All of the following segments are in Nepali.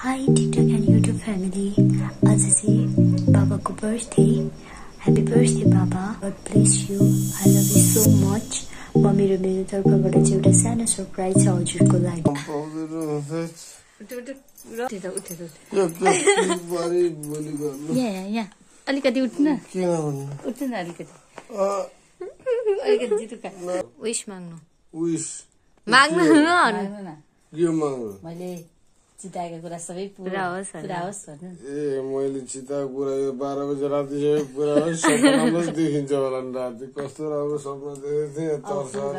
Hi TikTok and YouTube family. आज चाहिँ बाबाको बर्थडे. Happy birthday बाबा. God bless you. I love you so much. म मेरो तर्फबाट चाहिँ एउटा सानो सरप्राइज छ हजुरको लागि. या अलिकति उठ्न अलिकति जितुका विश माग्नु मैले चिताएको कुरा सबै पुरा होस् भन्नु ए मैले चिताएको कुरा यो 12 बजे राति चाहिँ पुरा होस् सपनामा देखिन्छ होला नि राति कस्तो राम्रो सपना देखेको थिएँ तर्साएर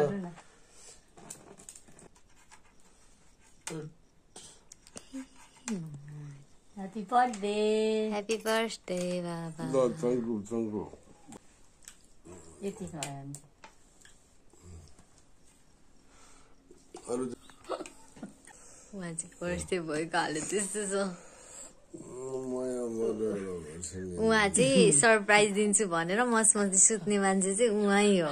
Happy birthday बाबा ल थ्याङ्क यू यति भयो अरु उहाँको बर्थडे भएको हाल त्यस्तो छ उहाँ चाहिँ सरप्राइज दिन्छु भनेर मसमसी सुत्ने मान्छे चाहिँ उहाँ हो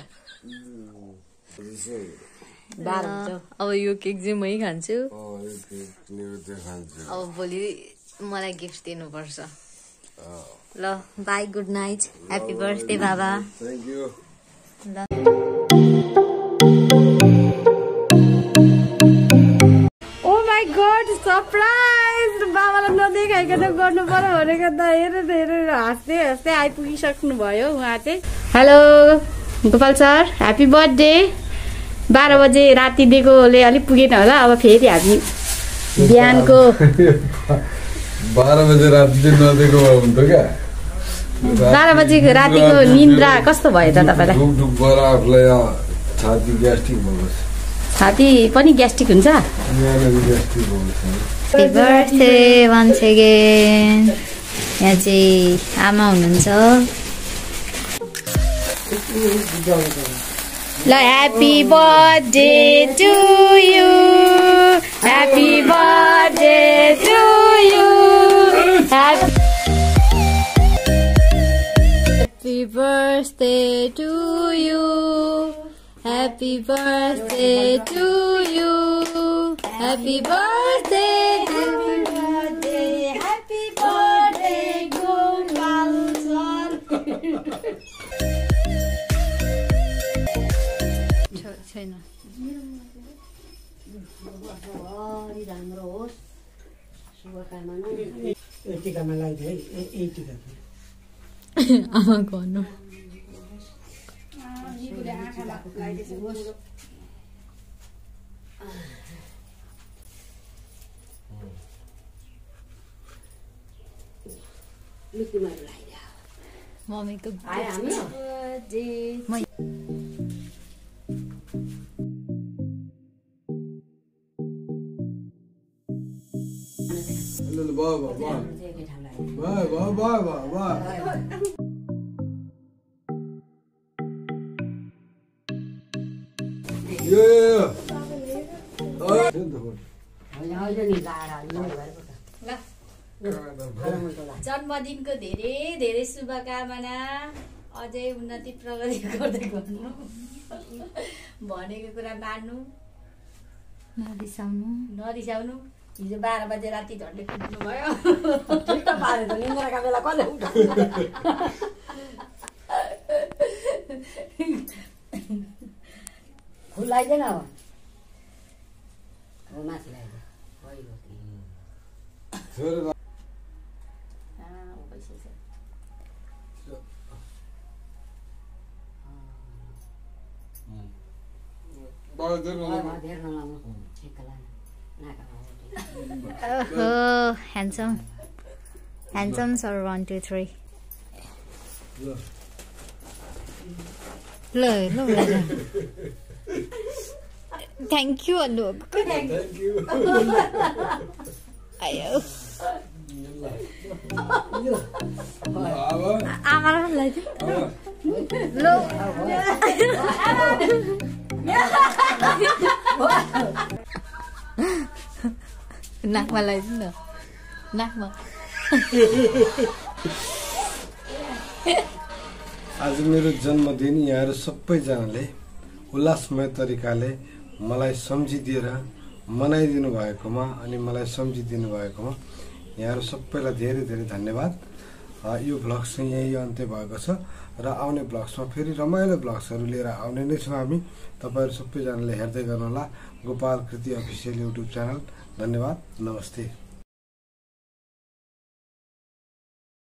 अब यो केक चाहिँ मै खान्छु अब भोलि मलाई गिफ्ट दिनुपर्छ ल bye good night happy birthday बाबा थ्याङ्क यू ल ओ माय गॉड सरप्राइज बाबालाई नदेखाइकन गर्नु पर्यो भनेको त हेरेर हाँस्दै हाँस्दै आइपुगिसक्नु भयो उहाँ चाहिँ hello Gopal sir happy birthday 12 बजे राति दिएकोले अलिक पुगेन होला अब फेरि हामी बिहानको 12 बजे राति नदिएको हुन्थ्यो क्या 12 बजे रातिको निन्द्रा कस्तो भयो त तपाईलाई ढुक भएर आफूलाई छाती ग्यास्ट्रिक भएको छ छाती पनि ग्यास्ट्रिक हुन्छ ग्यास्ट्रिक भएको छ ह्यापी बर्थडे वन्स अगेन यहाँ चाहिँ आमा हुनुहुन्छ ल happy birthday to you happy birthday to you Happy birthday to you. Happy birthday to you. Happy birthday, happy birthday, happy birthday, Gopal sir. छैन राम्रो होस् शुभकामना टिकामा लगाइदिए है टिका आमा गर्नु मम्मीको Bye. Yeah. जन्मदिनको धेरै धेरै शुभकामना अझै उन्नति प्रगति गर्दै गर्नु भनेको कुरा मान्नु नरिसाउनु हिजो 12 बजे राति झन्डै कुट्नु भयो निन्द्राका बेला कसले उठाउनु फुल लगाइदिएन अब माथि लगाइदियो handsome sir 1 2 3 ल thank you Anuk thank you ayo आमालाई लगाइदियो ल नाकमा लगाइदिनु न नाकमा आज मेरो जन्मदिन यहाँहरु सबैजनाले उल्लासमय तरिकाले मलाई सम्झिदिएर मनाइदिनु भएकोमा अनि मलाई सम्झिदिनु भएकोमा यहाँहरू सबैलाई धेरै धेरै धन्यवाद। यो भ्लग चाहिँ यही अन्त्य भएको छ र आउने भ्लग्समा फेरि रमाइलो भ्लग्सहरू लिएर आउने नै छौँ हामी। तपाईँहरू सबैजनाले हेर्दै गर्नुहोला गोपालकृति अफिसियल युट्युब च्यानल। धन्यवाद, नमस्ते।